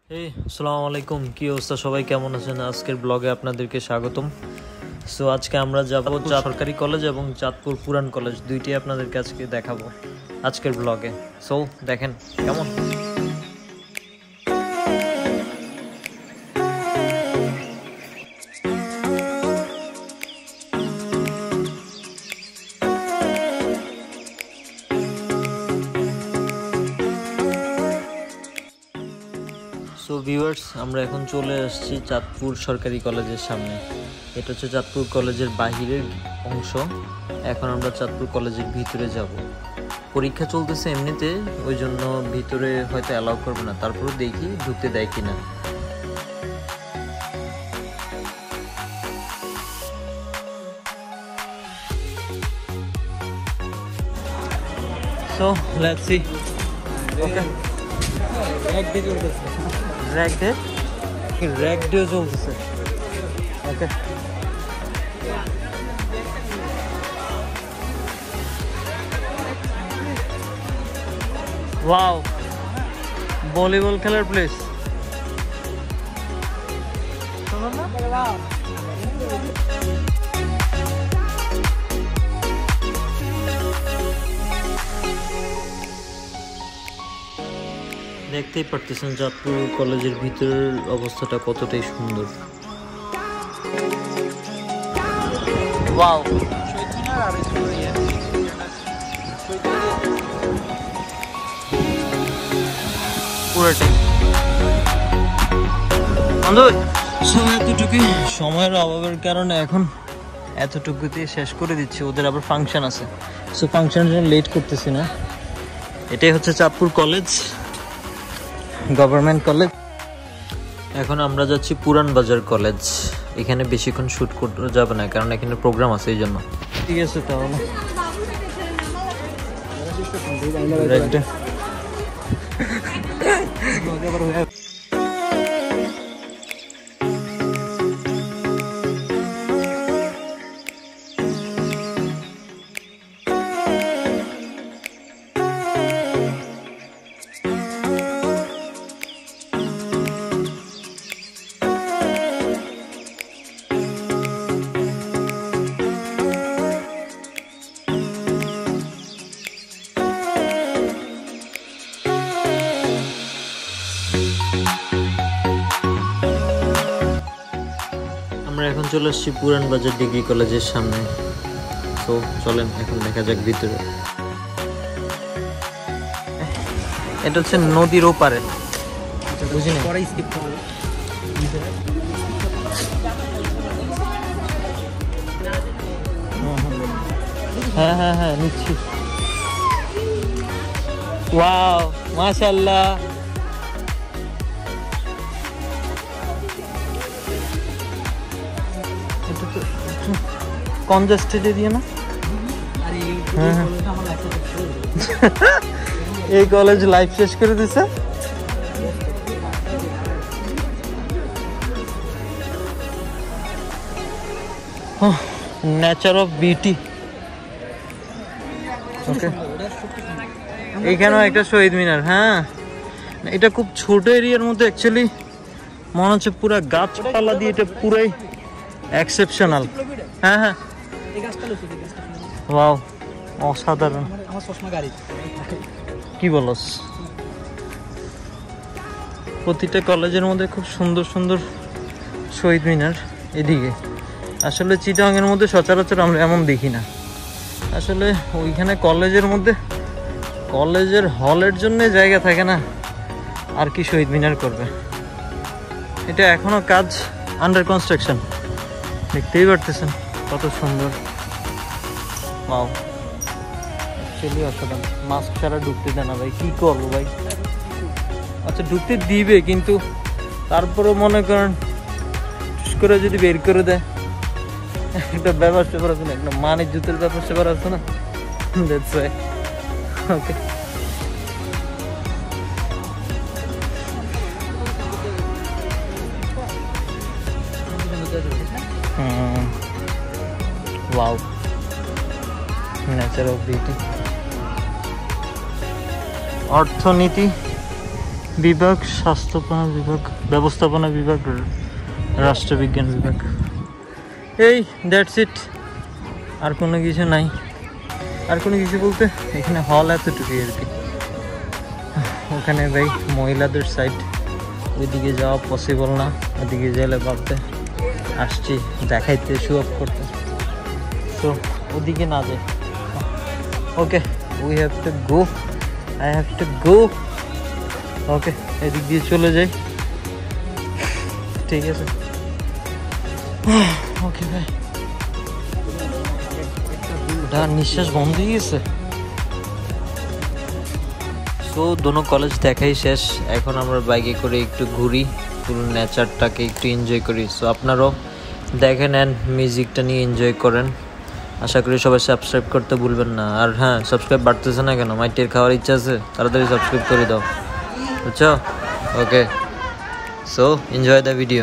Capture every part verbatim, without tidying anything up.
এই আসসালামু আলাইকুম, কি অবস্থা সবাই, কেমন আছেন? আজকের ব্লগে আপনাদেরকে স্বাগতম। সো আজকে আমরা যাব সরকারি কলেজ এবং চাঁদপুর পুরান কলেজ, দুইটি আপনাদেরকে আজকে দেখাবো আজকের ব্লগে। সো দেখেন কেমন। সো ভিউয়ার্স, আমরা এখন চলে আসছি চাঁদপুর সরকারি কলেজের সামনে। এটা হচ্ছে চাঁদপুর কলেজের বাহিরের অংশ। এখন আমরা চাঁদপুর কলেজের ভিতরে যাব। পরীক্ষা চলতেছে এমনিতে, ওই জন্য ভিতরে হয়তো অ্যালাউ করবে না, তারপরে দেখি ঢুকতে দেয় কিনা। So let's see. Okay, rag day চলতেছে, র্যাক ডে র্যাক ডে চলতেছে। ওকে, ওয়াও, ভলিবল খেলার প্লেস। দেখতেই পারতেছেন চাঁদপুর কলেজের ভিতরের অবস্থাটা কতটাই সুন্দর। ওয়াও, পুরোটাই এতটুকুই। সময়ের অভাবের কারণে এখন এতটুকুতে শেষ করে দিচ্ছি, ওদের আবার ফাংশন আছে। সো ফাংশনের জন্য লেট করতেছি না। এটাই হচ্ছে চাঁদপুর কলেজ, গভর্নমেন্ট কলেজ। এখন আমরা যাচ্ছি পুরান বাজার কলেজ। এখানে বেশিক্ষণ শ্যুট করতে যাবে না, কারণ এখানে প্রোগ্রাম আছে এই জন্য। ঠিক আছে, তাহলে আমরা এখন চলে আসছি পুরান বাজার ডিগ্রি কলেজের সামনে। তো চলেন এখন দেখা যাক ভিতরে। এটা হচ্ছে নদীর ওপারে, বুঝিনি। হ্যাঁ হ্যাঁ হ্যাঁ নিচ্ছি। ওয়াও, মাশাআল্লাহ। কনজেস্টেড এরিয়া না? এই কলেজ লাইফ শেষ করে দিছে। Nature of beauty. ওকে, এইখানেও একটা শহীদ মিনার। হ্যাঁ, এটা খুব ছোট এরিয়ার মধ্যে অ্যাকচুয়ালি মনে হচ্ছে পুরো গাছপালা দিয়ে এটা পুরাই এক্সেপশনাল। হ্যাঁ হ্যাঁ, ওয়াও, অসাধারণ। কি বলস, প্রতিটা কলেজের মধ্যে খুব সুন্দর সুন্দর শহীদ মিনার। এদিকে আসলে চিটাগাংয়ের মধ্যে সচরাচর আমরা এমন দেখি না। আসলে ওইখানে কলেজের মধ্যে কলেজের হলের জন্য জায়গা থাকে না, আর কি শহীদ মিনার করবে। এটা এখনো কাজ, আন্ডার কনস্ট্রাকশন। দেখতেই পারতেছেন কত সুন্দর। ওয়াও, অ্যাকচুয়ালি অসাধারণ। মাস্ক ছাড়া ঢুকতে দেয় না ভাই, কি করবো ভাই। আচ্ছা ঢুকতে দিবে, কিন্তু তারপরেও মনে করেন করে যদি বের করে দেয়, একটা ব্যাপার স্যাপার আছে না, একটা মানের জুতের ব্যাপার স্যাপার আছে না। That's why. Okay, hmm, wow, nature of beauty. অর্থনীতি বিভাগ স্বাস্থ্যপনা বিভাগ, ব্যবস্থাপনা বিভাগ, রাষ্ট্রবিজ্ঞান বিভাগ। এই দ্যাটস ইট, আর কোনো কিছু নাই। আর কোনো কিছু বলতে এখানে হল এতটুকুই আর কি। ওখানে ভাই মহিলাদের সাইড, ওইদিকে যাওয়া পসিবল না। ওইদিকে গেলে ভাবতে আসছি দেখাইতে, শো অফ করতে, তো ওদিকে না যাই। Okay, we have to go, I have to go. Okay, এদিক দিয়ে চলে যাই, ঠিক আছে। ওকে ভাই, নিঃশ্বাস বন্ধ হয়ে গেছে। সো দোনো কলেজ দেখাই শেষ, এখন আমরা বাইকে করে একটু ঘুরি, পুরো নেচারটাকে একটু এনজয় করি। সো আপনারাও দেখেন অ্যান্ড মিউজিকটা নিয়ে এনজয় করেন। আশা করি সবাই সাবস্ক্রাইব করতে ভুলবেন না। আর হ্যাঁ, সাবস্ক্রাইব বাড়তেছে না কেন? মাইটের খাওয়ার ইচ্ছা আছে, তাড়াতাড়ি সাবস্ক্রাইব করে দাও, বুঝছো? Okay, so enjoy the video.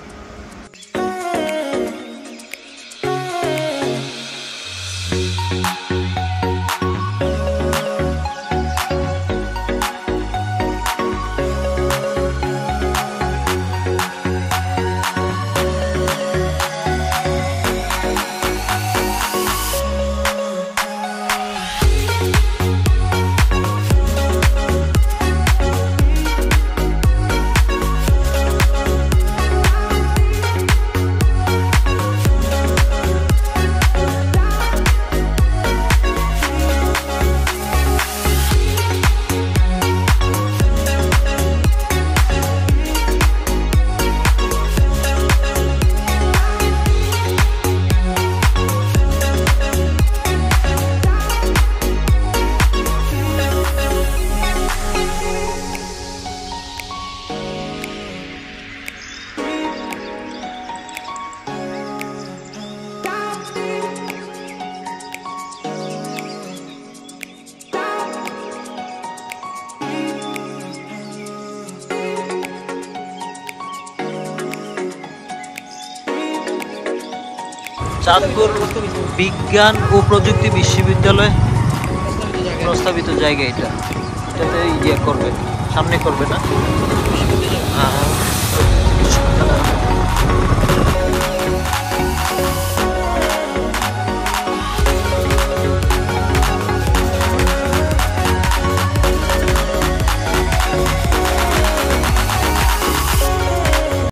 Chandpur বিজ্ঞান ও প্রযুক্তি বিশ্ববিদ্যালয় প্রস্তাবিত জায়গা, এটা এটাতে ইয়ে করবে, সামনে করবে না।